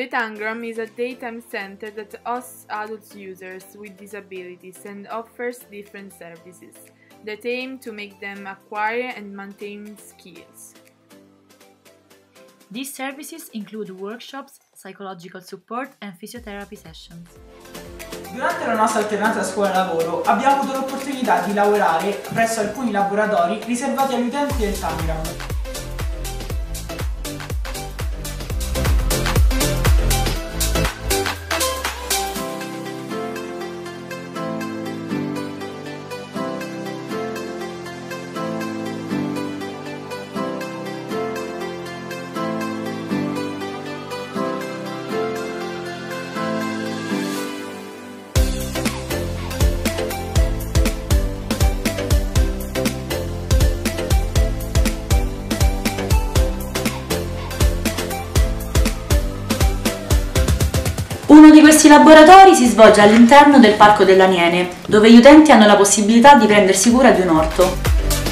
The Tangram is a daytime center that hosts adult users with disabilities and offers different services that aim to make them acquire and maintain skills. These services include workshops, psychological support and physiotherapy sessions. Durante la nostra alternanza scuola-lavoro abbiamo avuto l'opportunità di lavorare presso alcuni laboratori riservati agli utenti del Tangram. Uno di questi laboratori si svolge all'interno del Parco dell'Aniene, dove gli utenti hanno la possibilità di prendersi cura di un orto.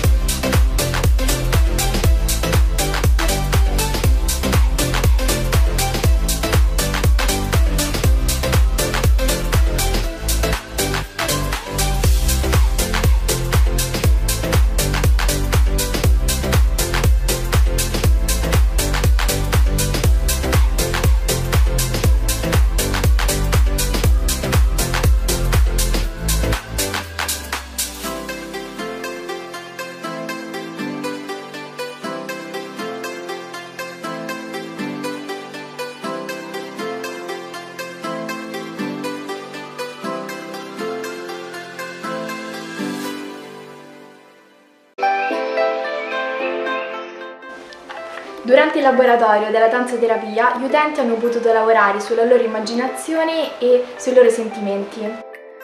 Durante il laboratorio della danzoterapia, gli utenti hanno potuto lavorare sulla loro immaginazione e sui loro sentimenti.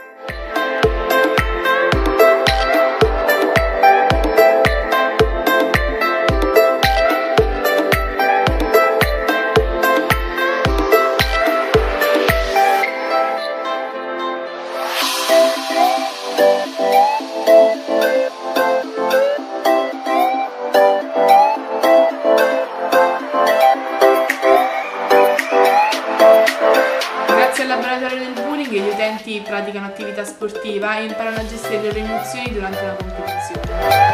Grazie al laboratorio del bullying gli utenti praticano attività sportiva e imparano a gestire le loro emozioni durante una competizione.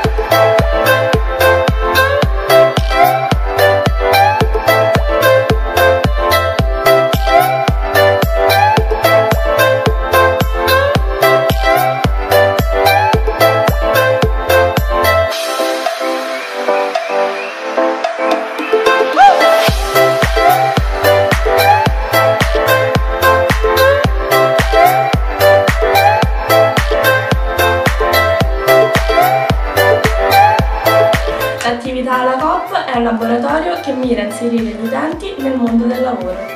L'attività alla COP è un laboratorio che mira a inserire gli utenti nel mondo del lavoro.